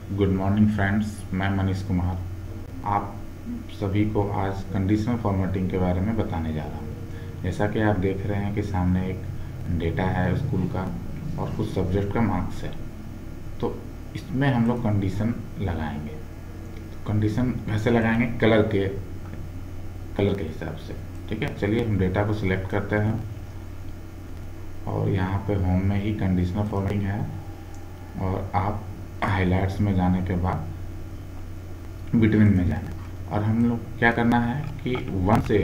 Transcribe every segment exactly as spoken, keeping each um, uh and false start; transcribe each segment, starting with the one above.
Good morning friends, मैं मनीष कुमार आप सभी को आज कंडीशनल फॉर्मेटिंग के बारे में बताने जा रहा हूँ। जैसा कि आप देख रहे हैं कि सामने एक डेटा है स्कूल का और कुछ सब्जेक्ट का मार्क्स है, तो इसमें हम लोग कंडीशन लगाएंगे। तो कंडीशन कैसे लगाएंगे? कलर के कलर के हिसाब से। ठीक है, चलिए हम डेटा को सिलेक्ट करते हैं और यहाँ पे होम में ही कंडीशनल फॉर्मेटिंग है और आप हाइलाइट्स में जाने के बाद बिटवीन में जाना और हम लोग क्या करना है कि वन से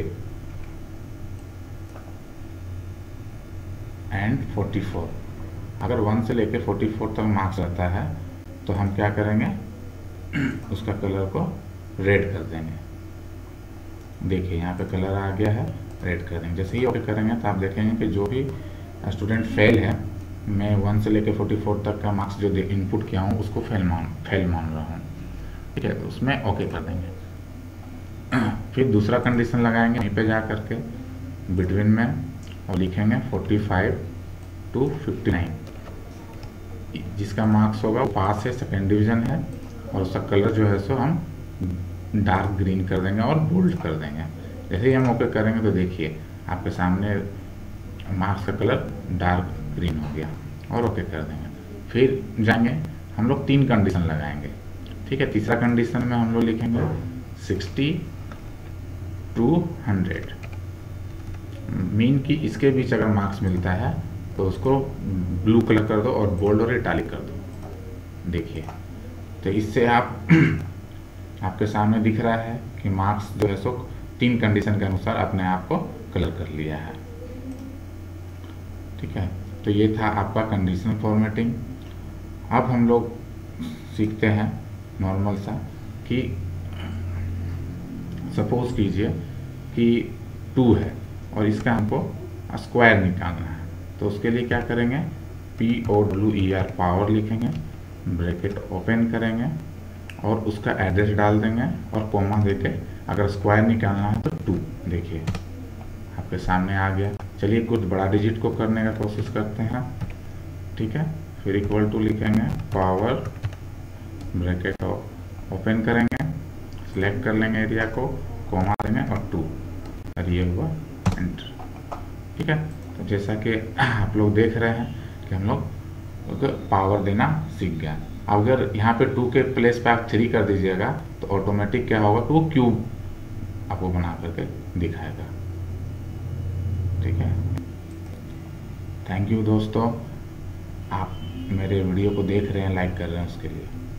एंड फोर्टी फोर, अगर वन से लेके फोर्टी फोर तक मार्क्स रहता है तो हम क्या करेंगे, उसका कलर को रेड कर देंगे। देखिए यहाँ पे कलर आ गया है, रेड कर देंगे। जैसे ही ओके करेंगे तो आप देखेंगे कि जो भी स्टूडेंट फेल है, मैं वन से लेके फोर्टी फोर तक का मार्क्स जो इनपुट किया हूँ उसको फेल मान फेल मान रहा हूँ। ठीक है, तो उसमें ओके कर देंगे। फिर दूसरा कंडीशन लगाएंगे यहीं पे जा करके बिटवीन में और लिखेंगे forty five to fifty nine. जिसका मार्क्स होगा वो पास है, सेकेंड डिवीजन है और उसका कलर जो है सो हम डार्क ग्रीन कर देंगे और बोल्ड कर देंगे। जैसे ही हम ओके करेंगे तो देखिए आपके सामने मार्क्स का कलर डार्क ग्रीन हो गया और ओके कर देंगे। फिर जाएंगे हम लोग तीन कंडीशन लगाएंगे। ठीक है, तीसरा कंडीशन में हम लोग लिखेंगे सिक्सटी टू हंड्रेड। मीन की इसके बीच अगर मार्क्स मिलता है तो उसको ब्लू कलर कर दो और बोल्ड और इटालिक कर दो। देखिए तो इससे आप आपके सामने दिख रहा है कि मार्क्स जो है सो तीन कंडीशन के अनुसार अपने आप को कलर कर लिया है। ठीक है, तो ये था आपका कंडीशनल फॉर्मेटिंग। अब हम लोग सीखते हैं नॉर्मल सा कि सपोज कीजिए कि टू है और इसका हमको स्क्वायर निकालना है, तो उसके लिए क्या करेंगे, P O W E R power लिखेंगे, ब्रैकेट ओपन करेंगे और उसका एड्रेस डाल देंगे और कोमा देके अगर स्क्वायर निकालना है तो टू। देखिए आपके सामने आ गया। चलिए कुछ बड़ा डिजिट को करने का कोशिश करते हैं। ठीक है, फिर इक्वल टू लिखेंगे, पावर ब्रैकेट ओपन करेंगे, सिलेक्ट कर लेंगे एरिया को, कोमा देंगे और टू, और ये हुआ एंटर। ठीक है, तो जैसा कि आप लोग देख रहे हैं कि हम लोग पावर देना सीख गया। अगर यहाँ पे टू के प्लेस पे आप थ्री कर दीजिएगा तो ऑटोमेटिक क्या होगा कि वो क्यूब आपको बना करके दिखाएगा। ठीक है, थैंक यू दोस्तों, आप मेरे वीडियो को देख रहे हैं, लाइक कर रहे हैं उसके लिए।